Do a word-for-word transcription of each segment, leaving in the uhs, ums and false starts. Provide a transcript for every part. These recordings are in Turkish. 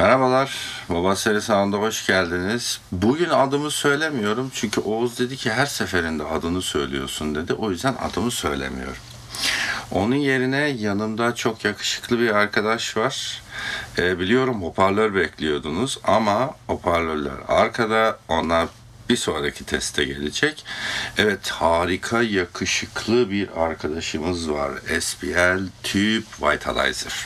Merhabalar, Baba Seri Sound'a hoş geldiniz. Bugün adımı söylemiyorum çünkü Oğuz dedi ki her seferinde adını söylüyorsun dedi. O yüzden adımı söylemiyorum. Onun yerine yanımda çok yakışıklı bir arkadaş var. E, biliyorum hoparlör bekliyordunuz ama hoparlörler arkada, onlar bir sonraki teste gelecek. Evet, harika yakışıklı bir arkadaşımız var. S P L Tube Vitalizer.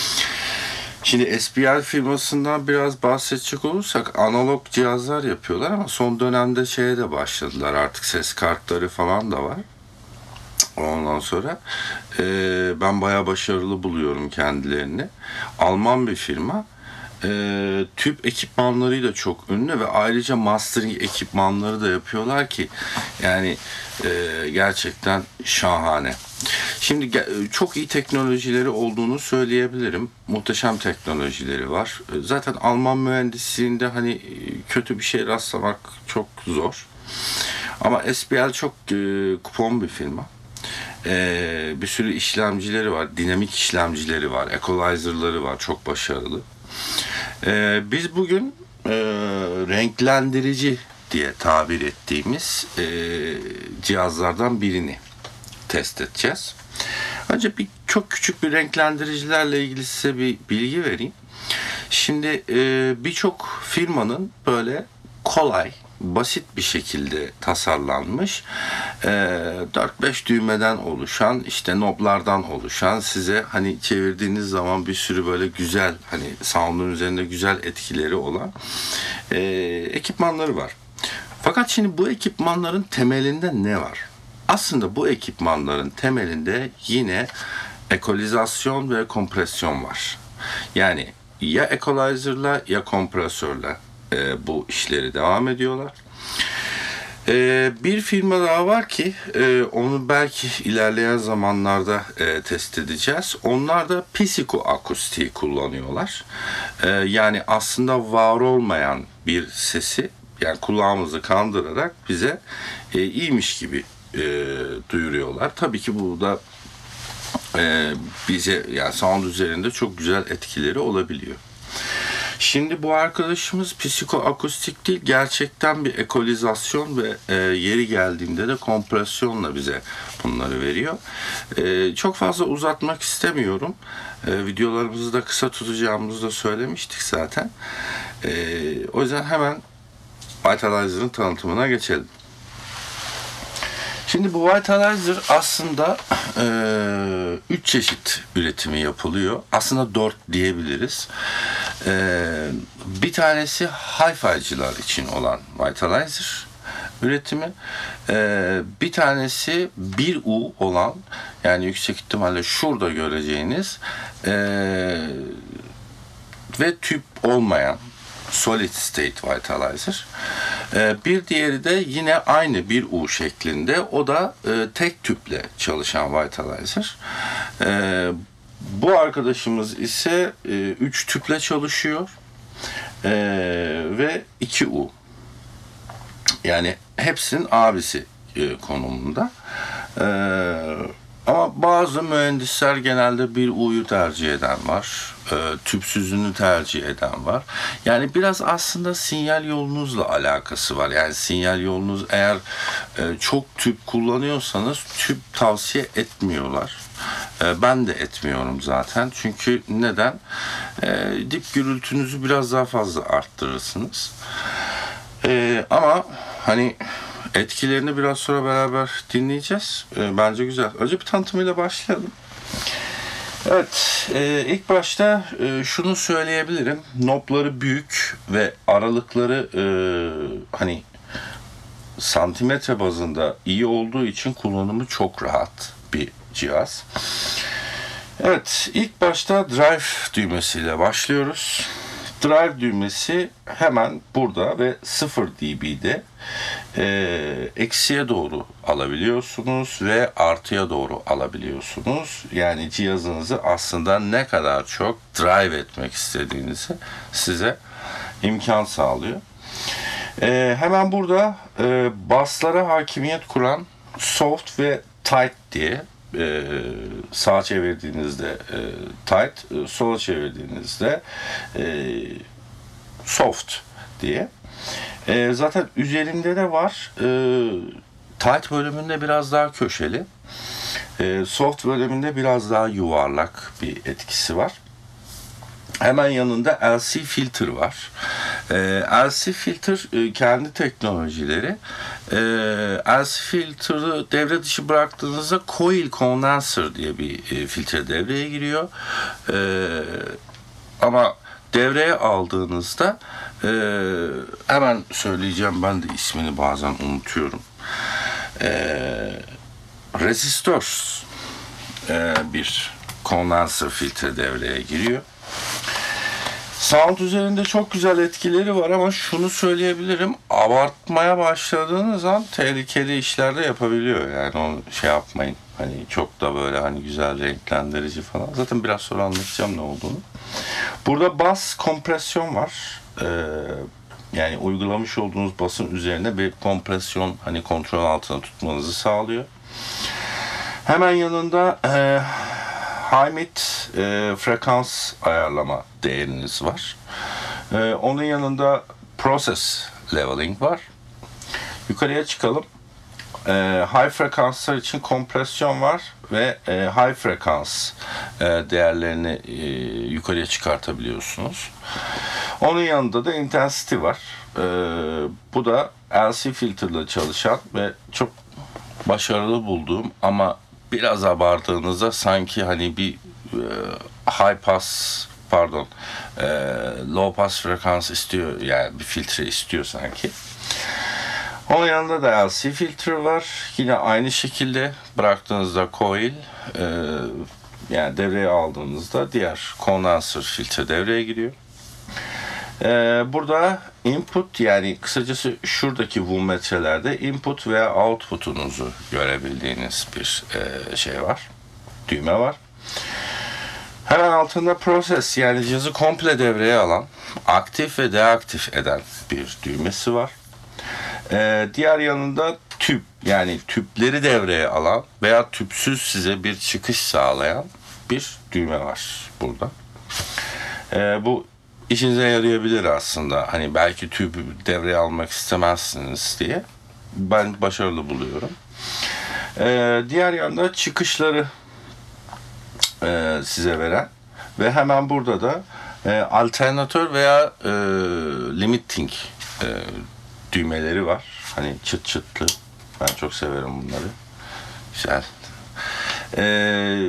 Şimdi S P L firmasından biraz bahsedecek olursak analog cihazlar yapıyorlar ama son dönemde şeye de başladılar, artık ses kartları falan da var. Ondan sonra e, ben bayağı başarılı buluyorum kendilerini. Alman bir firma. E, tüp ekipmanlarıyla çok ünlü ve ayrıca mastering ekipmanları da yapıyorlar ki yani e, gerçekten şahane. Şimdi çok iyi teknolojileri olduğunu söyleyebilirim. Muhteşem teknolojileri var. Zaten Alman mühendisliğinde hani kötü bir şey rastlamak çok zor. Ama S P L çok e, kupon bir firma. E, bir sürü işlemcileri var. Dinamik işlemcileri var. Equalizer'ları var. Çok başarılı. E, biz bugün e, renklendirici diye tabir ettiğimiz e, cihazlardan birini test edeceğiz. Önce bir çok küçük bir renklendiricilerle ilgili size bir bilgi vereyim. Şimdi e, birçok firmanın böyle kolay, basit bir şekilde tasarlanmış e, dört beş düğmeden oluşan, işte knoblardan oluşan, size hani çevirdiğiniz zaman bir sürü böyle güzel, hani sound'un üzerinde güzel etkileri olan e, ekipmanları var. Fakat şimdi bu ekipmanların temelinde ne var? Aslında bu ekipmanların temelinde yine ekolizasyon ve kompresyon var. Yani ya equalizer'la ya kompresörle e, bu işleri devam ediyorlar. E, bir firma daha var ki e, onu belki ilerleyen zamanlarda e, test edeceğiz. Onlar da psikoakustiği kullanıyorlar. E, yani aslında var olmayan bir sesi, yani kulağımızı kandırarak bize e, iyiymiş gibi E, duyuruyorlar. Tabii ki bu da e, bize, yani sound üzerinde çok güzel etkileri olabiliyor. Şimdi bu arkadaşımız psikoakustik değil, gerçekten bir ekolizasyon ve e, yeri geldiğinde de kompresyonla bize bunları veriyor. E, çok fazla uzatmak istemiyorum. E, videolarımızı da kısa tutacağımızı da söylemiştik zaten. E, o yüzden hemen Vitalizer'ın tanıtımına geçelim. Şimdi bu Vitalizer aslında e, üç çeşit üretimi yapılıyor. Aslında dört diyebiliriz. E, bir tanesi hi-fi'cılar için olan Vitalizer üretimi. E, bir tanesi bir U olan, yani yüksek ihtimalle şurada göreceğiniz e, ve tüp olmayan Solid State Vitalizer. Ee, bir diğeri de yine aynı bir U şeklinde. O da e, tek tüple çalışan Vitalizer. Ee, bu arkadaşımız ise e, üç tüple çalışıyor. E, ve iki U. Yani hepsinin abisi e, konumunda. Eee Ama bazı mühendisler genelde bir U'yu tercih eden var. E, tüpsüzünü tercih eden var. Yani biraz aslında sinyal yolunuzla alakası var. Yani sinyal yolunuz eğer e, çok tüp kullanıyorsanız tüp tavsiye etmiyorlar. E, ben de etmiyorum zaten. Çünkü neden? E, dip gürültünüzü biraz daha fazla arttırırsınız. E, ama hani etkilerini biraz sonra beraber dinleyeceğiz. E, bence güzel. Önce bir tanıtımıyla başlayalım. Evet, e, ilk başta e, şunu söyleyebilirim. Knobları büyük ve aralıkları e, hani santimetre bazında iyi olduğu için kullanımı çok rahat bir cihaz. Evet, ilk başta drive düğmesiyle başlıyoruz. Drive düğmesi hemen burada ve sıfır dB'de e, eksiye doğru alabiliyorsunuz ve artıya doğru alabiliyorsunuz. Yani cihazınızı aslında ne kadar çok drive etmek istediğinizi size imkan sağlıyor. E, hemen burada e, basslara hakimiyet kuran soft ve tight diye e, sağa çevirdiğinizde e, tight, e, sola çevirdiğinizde e, soft diye. E, zaten üzerinde de var. E, tight bölümünde biraz daha köşeli. E, soft bölümünde biraz daha yuvarlak bir etkisi var. Hemen yanında L C filter var. E, L C filter e, kendi teknolojileri. E, L C filter'ı devre dışı bıraktığınızda coil condenser diye bir e, filtre devreye giriyor. E, ama devreye aldığınızda e, hemen söyleyeceğim, ben de ismini bazen unutuyorum. E, resistör e, bir condenser filtre devreye giriyor. Sound üzerinde çok güzel etkileri var ama şunu söyleyebilirim, abartmaya başladığınız an tehlikeli işler de yapabiliyor. Yani onu şey yapmayın. Hani çok da böyle hani güzel renklendirici falan. Zaten biraz sonra anlatacağım ne olduğunu. Burada bas kompresyon var. Ee, yani uygulamış olduğunuz basın üzerine bir kompresyon, hani kontrol altına tutmanızı sağlıyor. Hemen yanında e, high mid e, frekans ayarlama değeriniz var. E, onun yanında process leveling var. Yukarıya çıkalım. E, high frekanslar için kompresyon var ve e, high frekans e, değerlerini e, yukarıya çıkartabiliyorsunuz. Onun yanında da intensity var. E, bu da L C filter'la çalışan ve çok başarılı bulduğum ama biraz abarttığınızda sanki hani bir e, high pass pardon e, low pass frekans istiyor, yani bir filtre istiyor sanki. Onun yanında da L C filtre var. Yine aynı şekilde bıraktığınızda coil, e, yani devreye aldığınızda diğer condenser filtre devreye giriyor. E, burada input, yani kısacası şuradaki voltmetrelerde input veya output'unuzu görebildiğiniz bir e, şey var. Düğme var. Hemen altında process, yani cihazı komple devreye alan, aktif ve deaktif eden bir düğmesi var. Ee, diğer yanında tüp, yani tüpleri devreye alan veya tüpsüz size bir çıkış sağlayan bir düğme var burada. Ee, bu işinize yarayabilir aslında. Hani belki tüpü devreye almak istemezsiniz diye. Ben başarılı buluyorum. Ee, diğer yanda çıkışları e, size veren ve hemen burada da e, alternatör veya e, limiting e, düğmeleri var. Hani çıt çıtlı. Ben çok severim bunları. Güzel. Ee,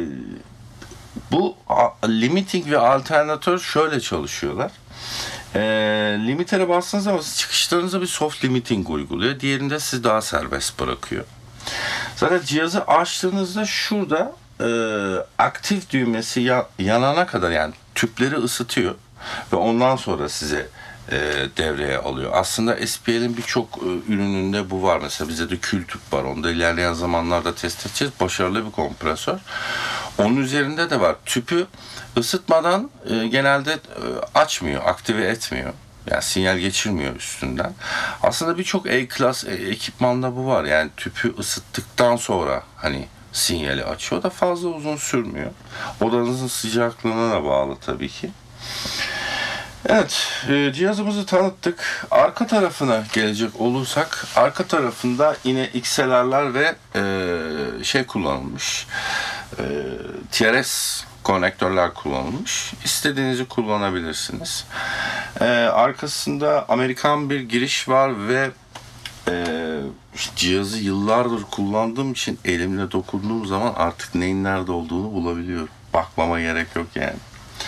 bu a, limiting ve alternatör şöyle çalışıyorlar. Ee, limiter'e bastığınız zaman çıkışlarınıza bir soft limiting uyguluyor. Diğerinde sizi daha serbest bırakıyor. Zaten cihazı açtığınızda şurada e, aktif düğmesi ya, yanana kadar, yani tüpleri ısıtıyor ve ondan sonra size E, devreye alıyor. Aslında S P L'in birçok e, ürününde bu var. Mesela bizde de kül tüp var. Onu da ilerleyen zamanlarda test edeceğiz. Başarılı bir kompresör. Onun üzerinde de var. Tüpü ısıtmadan e, genelde e, açmıyor, aktive etmiyor. Yani sinyal geçirmiyor üstünden. Aslında birçok A-Class e, ekipmanda bu var. Yani tüpü ısıttıktan sonra hani sinyali açıyor da fazla uzun sürmüyor. Odanızın sıcaklığına da bağlı tabii ki. Evet, e, cihazımızı tanıttık. Arka tarafına gelecek olursak, arka tarafında yine X L R'lar ve e, şey kullanılmış, e, T R S konektörler kullanılmış. İstediğinizi kullanabilirsiniz. E, arkasında Amerikan bir giriş var ve e, cihazı yıllardır kullandığım için elimle dokunduğum zaman artık neyin nerede olduğunu bulabiliyorum. Bakmama gerek yok yani.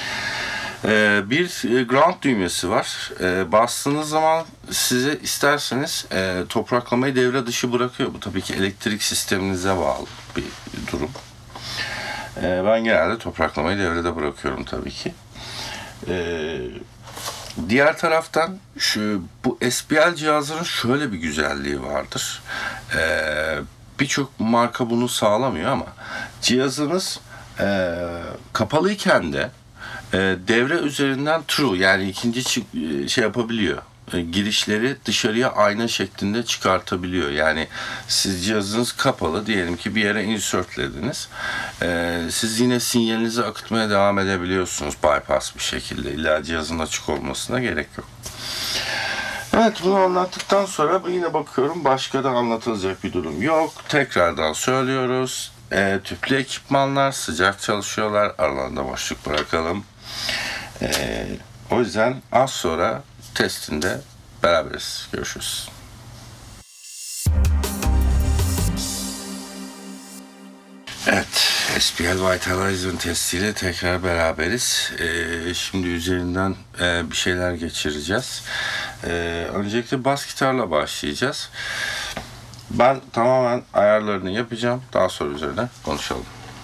Ee, bir ground düğmesi var. Ee, bastığınız zaman size isterseniz e, topraklamayı devre dışı bırakıyor. Bu tabii ki elektrik sisteminize bağlı bir durum. Ee, ben genelde topraklamayı devrede bırakıyorum tabii ki. Ee, diğer taraftan şu bu S P L cihazının şöyle bir güzelliği vardır. Ee, Birçok marka bunu sağlamıyor ama cihazınız e, kapalıyken de E, devre üzerinden true, yani ikinci şey yapabiliyor. e, girişleri dışarıya ayna şeklinde çıkartabiliyor. Yani siz cihazınız kapalı, diyelim ki bir yere insertlediniz. E, siz yine sinyalinizi akıtmaya devam edebiliyorsunuz bypass bir şekilde. İlla cihazın açık olmasına gerek yok. Evet, bunu anlattıktan sonra yine bakıyorum başka da anlatılacak bir durum yok. Tekrardan söylüyoruz. E, tüplü ekipmanlar sıcak çalışıyorlar. Aralarında boşluk bırakalım. E, o yüzden az sonra testinde beraberiz. Görüşürüz. Evet, S P L Vitalizer'ın testiyle tekrar beraberiz. Ee, şimdi üzerinden e, bir şeyler geçireceğiz. Ee, öncelikle bas gitarla başlayacağız. Ben tamamen ayarlarını yapacağım. Daha sonra üzerine konuşalım.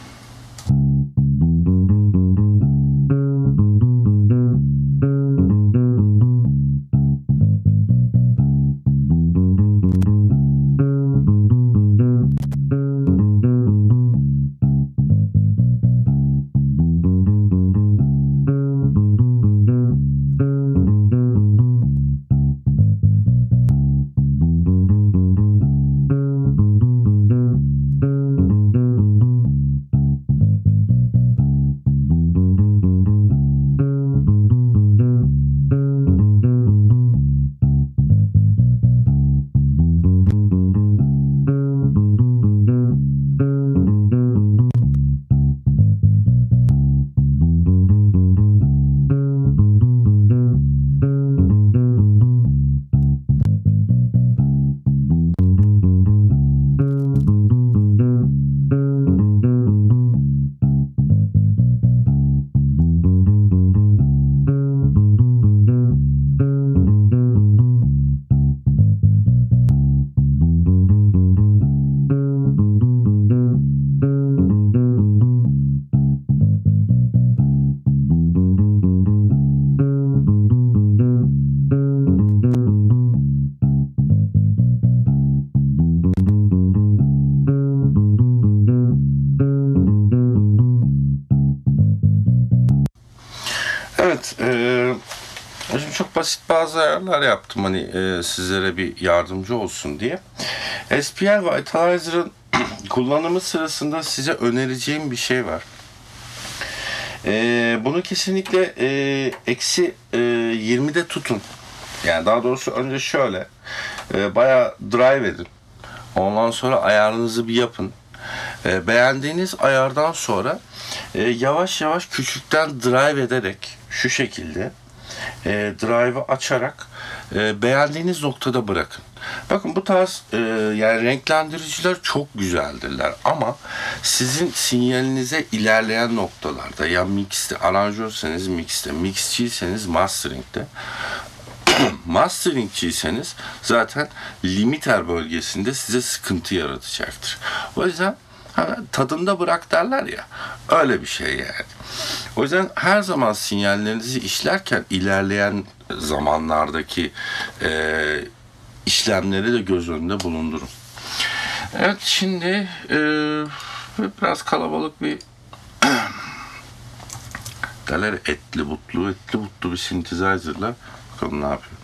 Evet, e, şimdi çok basit bazı ayarlar yaptım hani e, sizlere bir yardımcı olsun diye. S P L Vitalizer'ın kullanımı sırasında size önereceğim bir şey var. E, bunu kesinlikle e, eksi e, yirmide tutun. Yani daha doğrusu önce şöyle e, bayağı drive edin. Ondan sonra ayarınızı bir yapın. E, beğendiğiniz ayardan sonra e, yavaş yavaş küçükten drive ederek şu şekilde e, drive'ı açarak e, beğendiğiniz noktada bırakın. Bakın bu tarz e, yani renklendiriciler çok güzeldirler ama sizin sinyalinize ilerleyen noktalarda ya mixte, aranjörseniz mixte, mixçiyseniz mastering'de, masteringçiyseniz zaten limiter bölgesinde size sıkıntı yaratacaktır. O yüzden tadında bırak derler ya, öyle bir şey yani. O yüzden her zaman sinyallerinizi işlerken ilerleyen zamanlardaki e, işlemleri de göz önünde bulundurun. Evet, şimdi e, biraz kalabalık bir derler etli butlu etli butlu bir synthesizer'la bakalım ne yapıyor.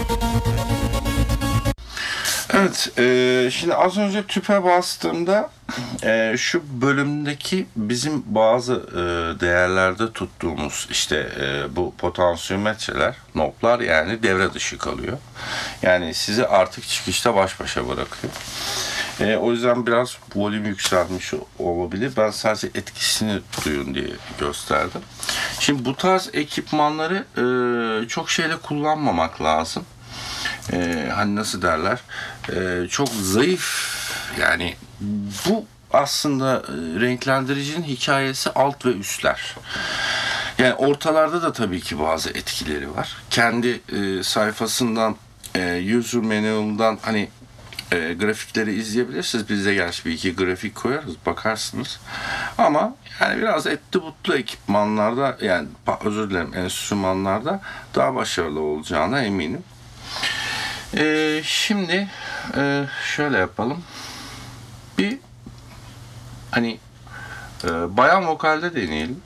Evet, e, şimdi az önce tüpe bastığımda e, şu bölümdeki bizim bazı e, değerlerde tuttuğumuz işte e, bu potansiyometreler, noplar yani devre dışı kalıyor. Yani sizi artık çıkışta baş başa bırakıyor. E, o yüzden biraz volüm yükselmiş olabilir. Ben sadece etkisini duyun diye gösterdim. Şimdi bu tarz ekipmanları e, çok şeyle kullanmamak lazım. E, hani nasıl derler? E, çok zayıf, yani bu aslında e, renklendiricinin hikayesi alt ve üstler. Yani ortalarda da tabii ki bazı etkileri var. Kendi e, sayfasından, e, user manual'dan hani E, grafikleri izleyebilirsiniz. Biz de gerçi bir iki grafik koyarız, bakarsınız. Ama yani biraz etli butlu ekipmanlarda, yani özür dilerim enstrümanlarda daha başarılı olacağına eminim. E, şimdi e, şöyle yapalım. Bir hani e, bayan vokalde deneyelim.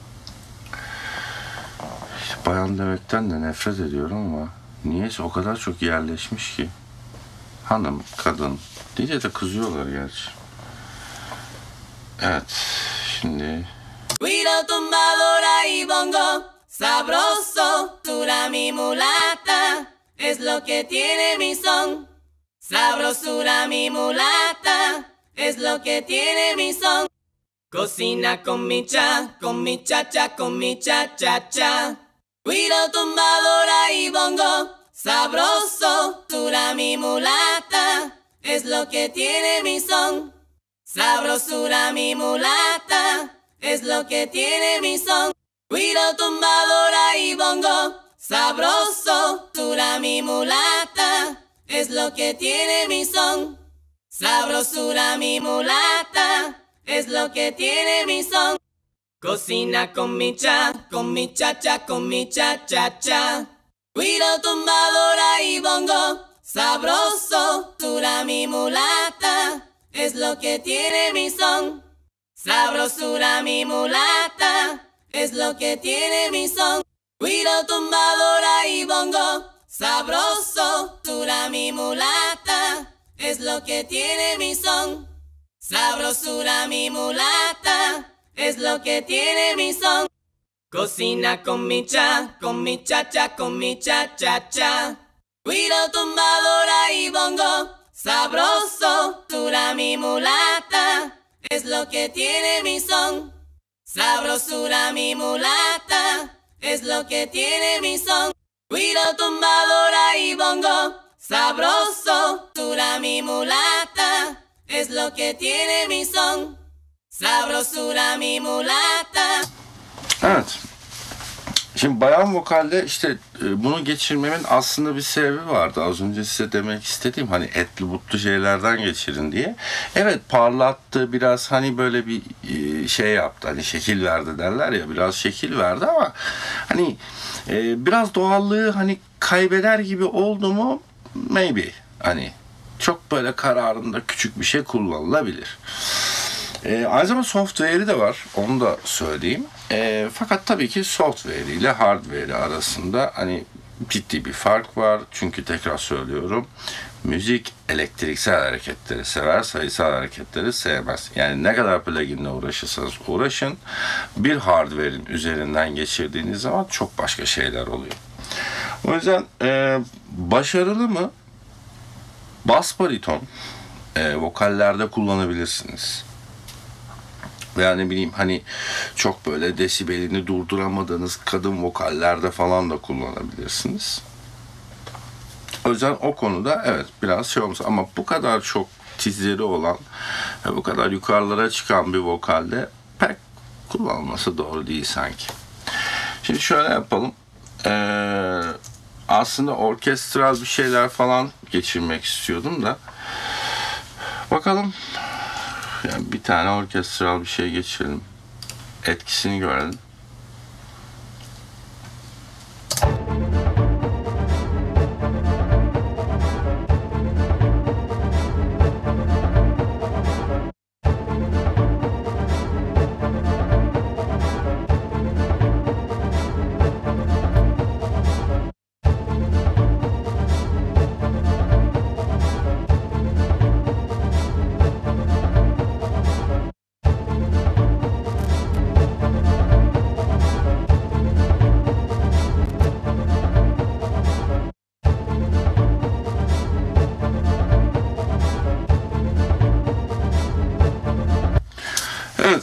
İşte bayan demekten de nefret ediyorum ama niyeyse o kadar çok yerleşmiş ki. Hanım, kadın diye de kızıyorlar gerçi. Evet, şimdi... Guiro, tumbadora y bongo, sabroso, tú la mi mulata, es lo que tiene mi son. Sabrosura mi mulata, es lo que tiene mi son. Cocina con mi cha, con mi cha cha, con mi cha cha cha. Guiro, tumbadora y bongo, sabroso, tú la mi mulata, es lo que tiene mi son. Sabrosura mi mulata, es lo que tiene mi son. Guiro, tumbadora y bongo, sabroso, tú la mi mulata, es lo que tiene mi son. Sabrosura mi mulata, es lo que tiene mi son. Cocina con mi cha, con mi cha cha, con mi cha cha cha. Guiro, tumbadora y bongo, sabroso, tú la mi mulata, es lo que tiene mi son. Sabrosura mi mulata, es lo que tiene mi son. Guiro, tumbadora y bongo, sabroso, tú la mi mulata, es lo que tiene mi son. Sabrosura mi mulata, es lo que tiene mi son. Cocina con mi cha, con mi cha cha, con mi cha cha cha. Guiro, tumbadora y bongo, sabroso, tú la mi mulata, es lo que tiene mi son. Sabrosura mi mulata, es lo que tiene mi son. Guiro, tumbadora y bongo, sabroso, tú la mi mulata, es lo que tiene mi son. Sabrosura mi mulata. Evet. Şimdi bayan vokalde işte e, bunu geçirmemin aslında bir sebebi vardı. Az önce size demek istediğim hani etli butlu şeylerden geçirin diye. Evet, parlattı biraz, hani böyle bir e, şey yaptı, hani şekil verdi derler ya, biraz şekil verdi ama hani e, biraz doğallığı hani kaybeder gibi oldu mu maybe, hani çok böyle kararında küçük bir şey kullanılabilir. E, aynı zamanda software'i de var, onu da söyleyeyim. E, fakat tabii ki software ile hardware arasında hani ciddi bir fark var. Çünkü tekrar söylüyorum, müzik elektriksel hareketleri sever, sayısal hareketleri sevmez. Yani ne kadar pluginle uğraşırsanız uğraşın, bir hardware'in üzerinden geçirdiğiniz zaman çok başka şeyler oluyor. O yüzden e, başarılı mı? Bas bariton e, vokallerde kullanabilirsiniz. Veya ne bileyim hani çok böyle desibelini durduramadığınız kadın vokallerde falan da kullanabilirsiniz. O yüzden o konuda evet biraz şey olmuş, ama bu kadar çok tizleri olan ve bu kadar yukarılara çıkan bir vokalde pek kullanılması doğru değil sanki. Şimdi şöyle yapalım. Ee, aslında orkestral bir şeyler falan geçirmek istiyordum da bakalım. Yani bir tane orkestral bir şey geçirelim. Etkisini görelim.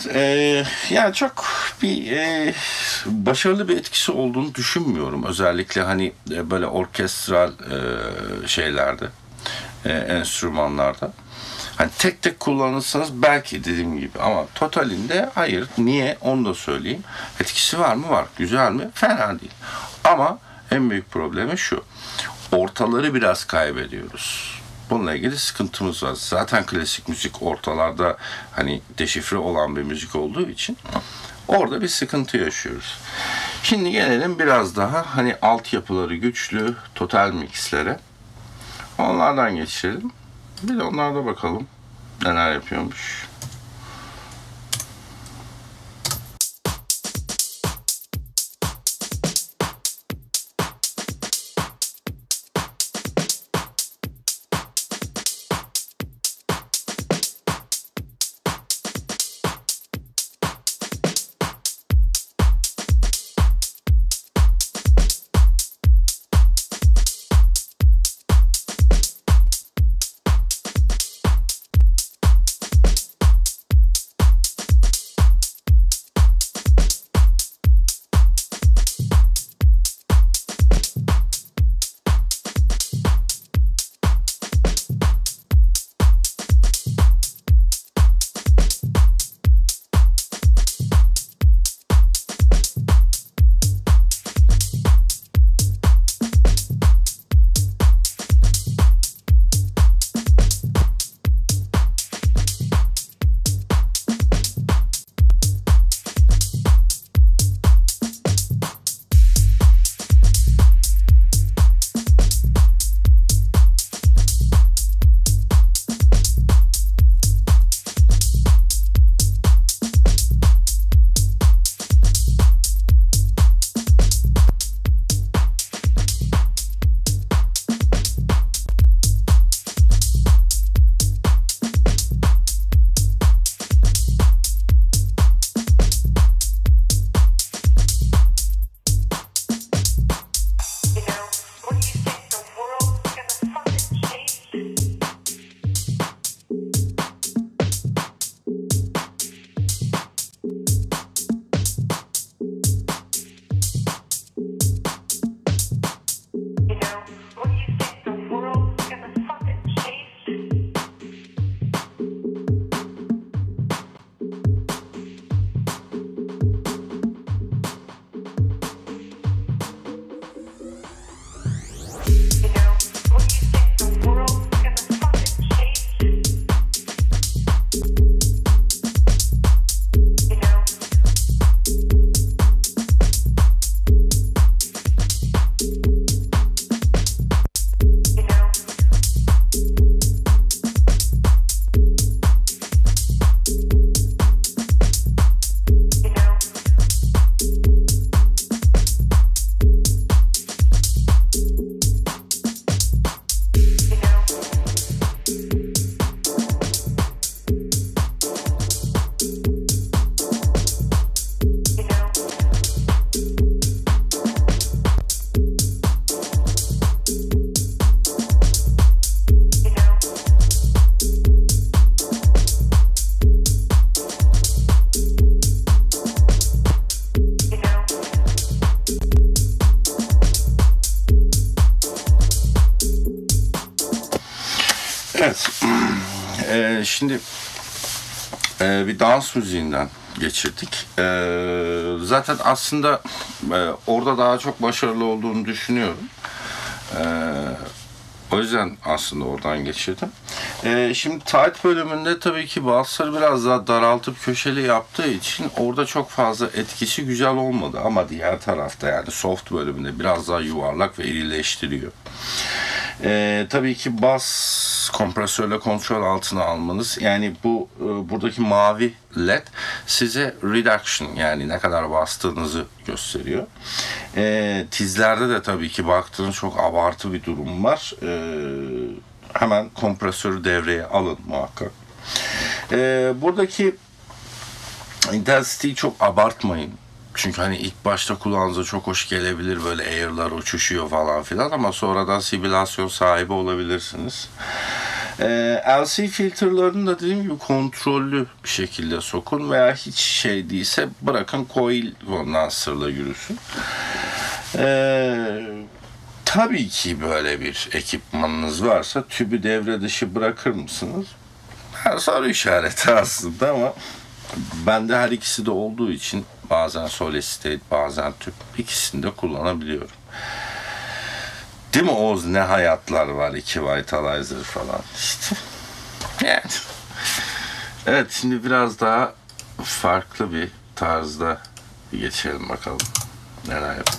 Ee, yani çok bir e, başarılı bir etkisi olduğunu düşünmüyorum. Özellikle hani e, böyle orkestral e, şeylerde, e, enstrümanlarda. Hani tek tek kullanırsanız belki dediğim gibi, ama totalinde hayır. Niye? Onu da söyleyeyim. Etkisi var mı? Var. Güzel mi? Fena değil. Ama en büyük problemi şu. Ortaları biraz kaybediyoruz. Bununla ilgili sıkıntımız var. Zaten klasik müzik ortalarda hani deşifre olan bir müzik olduğu için orada bir sıkıntı yaşıyoruz. Şimdi gelelim biraz daha hani altyapıları güçlü total mixlere. Onlardan geçelim. Bir de onlarda bakalım neler yapıyormuş. Evet. Ee, şimdi e, bir dans müziğinden geçirdik. Ee, zaten aslında e, orada daha çok başarılı olduğunu düşünüyorum. Ee, o yüzden aslında oradan geçirdim. Ee, şimdi tight bölümünde tabii ki basları biraz daha daraltıp köşeli yaptığı için orada çok fazla etkisi güzel olmadı. Ama diğer tarafta yani soft bölümünde biraz daha yuvarlak ve irileştiriyor. Ee, tabii ki bas kompresörle kontrol altına almanız, yani bu e, buradaki mavi led size reduction, yani ne kadar bastığınızı gösteriyor. E, tizlerde de tabii ki baktığınız çok abartı bir durum var. E, hemen kompresörü devreye alın muhakkak. E, buradaki intensity'yi çok abartmayın. Çünkü hani ilk başta kulağınıza çok hoş gelebilir, böyle air'lar uçuşuyor falan filan, ama sonradan sibilasyon sahibi olabilirsiniz. Ee, L C filterlarını da dediğim gibi kontrollü bir şekilde sokun veya hiç şey değilse bırakın coil kondansörle yürüsün. Ee, tabii ki böyle bir ekipmanınız varsa tübü devre dışı bırakır mısınız? Ha, soru işareti aslında ama bende her ikisi de olduğu için bazen solid state bazen tüp ikisini de kullanabiliyorum. Değil mi Oğuz, ne hayatlar var, iki vitalizer falan işte. Yani. Evet, şimdi biraz daha farklı bir tarzda geçelim bakalım neler yapalım.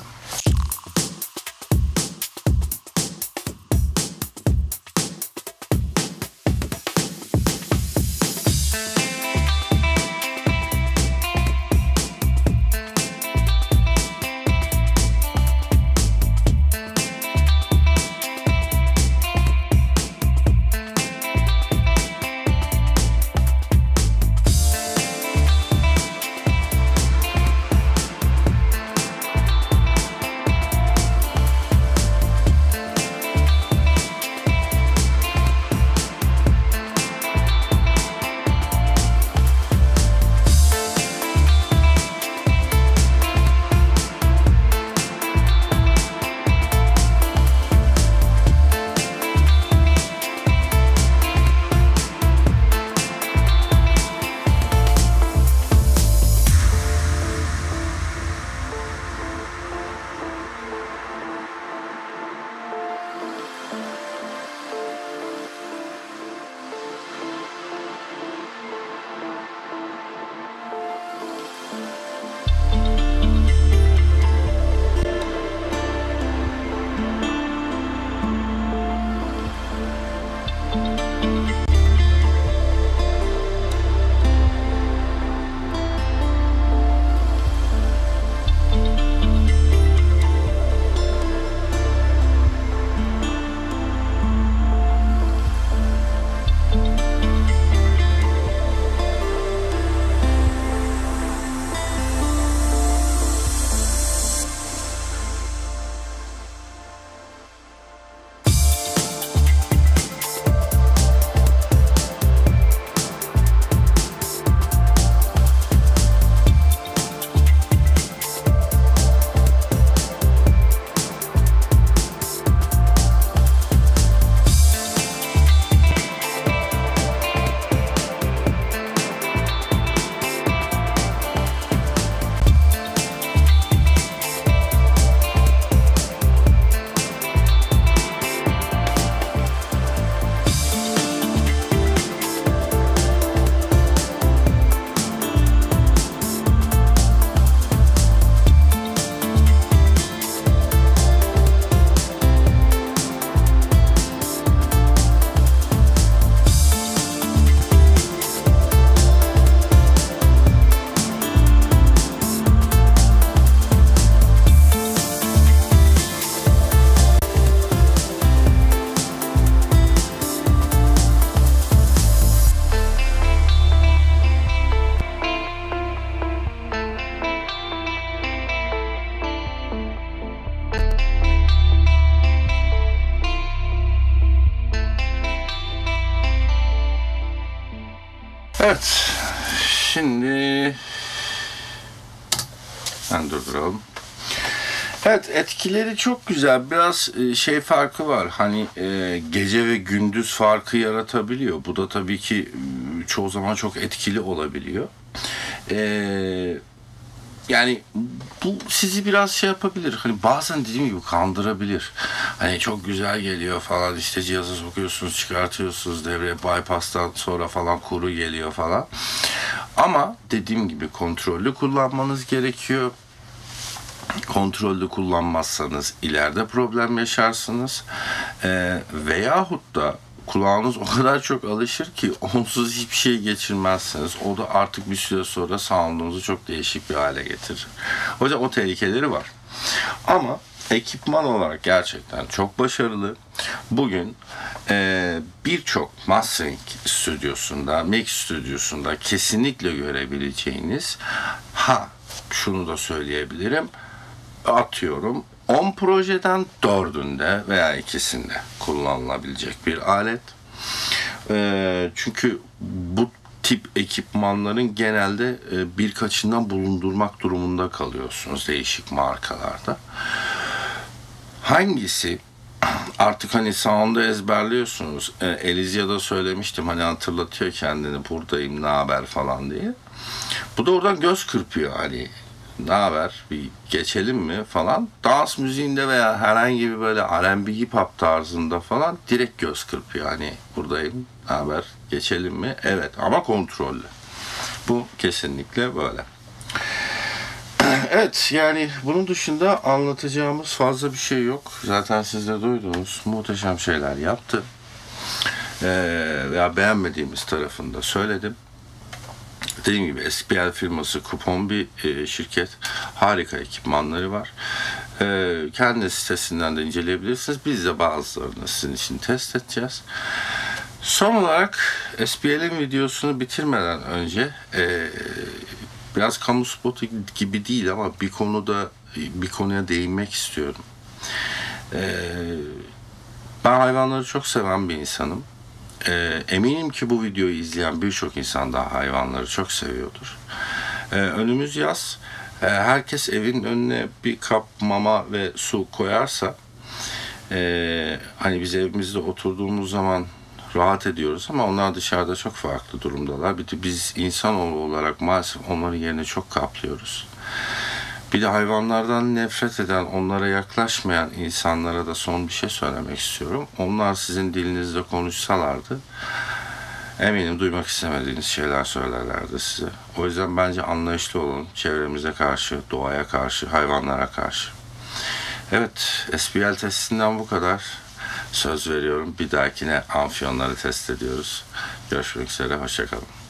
Evet, şimdi ben durduralım. Evet, etkileri çok güzel. Biraz şey farkı var. Hani e, gece ve gündüz farkı yaratabiliyor. Bu da tabii ki çoğu zaman çok etkili olabiliyor. Eee Yani bu sizi biraz şey yapabilir. Hani bazen dediğim gibi kandırabilir. Hani çok güzel geliyor falan, işte cihazı sokuyorsunuz, çıkartıyorsunuz, devreye bypass'tan sonra falan kuru geliyor falan. Ama dediğim gibi kontrollü kullanmanız gerekiyor. Kontrollü kullanmazsanız ileride problem yaşarsınız. Ee, veyahut da kulağınız o kadar çok alışır ki onsuz hiçbir şey geçirmezsiniz. O da artık bir süre sonra sound'unuzu çok değişik bir hale getirir. O yüzden o tehlikeleri var. Ama ekipman olarak gerçekten çok başarılı. Bugün e, birçok mastering stüdyosunda, mix stüdyosunda kesinlikle görebileceğiniz, ha şunu da söyleyebilirim, atıyorum on projeden dördünde veya ikisinde kullanılabilecek bir alet. E, çünkü bu tip ekipmanların genelde e, birkaçından bulundurmak durumunda kalıyorsunuz değişik markalarda. Hangisi artık hani sound'u ezberliyorsunuz. E, Elizya'da söylemiştim, hani hatırlatıyor kendini, buradayım ne haber falan diye. Bu da oradan göz kırpıyor, hani ne haber, bir geçelim mi falan. Dans müziğinde veya herhangi bir böyle R and B hip hop tarzında falan direkt göz kırpıyor, hani buradayım ne haber, geçelim mi? Evet, ama kontrollü. Bu kesinlikle böyle. Evet, yani bunun dışında anlatacağımız fazla bir şey yok. Zaten siz de duydunuz, muhteşem şeyler yaptı. Ee, veya beğenmediğimiz tarafında söyledim. Dediğim gibi S P L firması kupon bir e, şirket. Harika ekipmanları var. E, kendi sitesinden de inceleyebilirsiniz. Biz de bazılarını sizin için test edeceğiz. Son olarak S P L'in videosunu bitirmeden önce e, biraz kamu spotu gibi değil ama bir konuda bir konuya değinmek istiyorum. E, ben hayvanları çok seven bir insanım. E, eminim ki bu videoyu izleyen birçok insan da hayvanları çok seviyordur. E, önümüz yaz. E, herkes evin önüne bir kap mama ve su koyarsa, e, hani biz evimizde oturduğumuz zaman rahat ediyoruz ama onlar dışarıda çok farklı durumdalar. Bir de biz insanoğlu olarak maalesef onların yerini çok kaplıyoruz. Bir de hayvanlardan nefret eden, onlara yaklaşmayan insanlara da son bir şey söylemek istiyorum. Onlar sizin dilinizde konuşsalardı, eminim duymak istemediğiniz şeyler söylerlerdi size. O yüzden bence anlayışlı olun çevremize karşı, doğaya karşı, hayvanlara karşı. Evet, S P L testinden bu kadar. Söz veriyorum, bir dahakine amfiyonları test ediyoruz. Görüşmek üzere, hoşça kalın.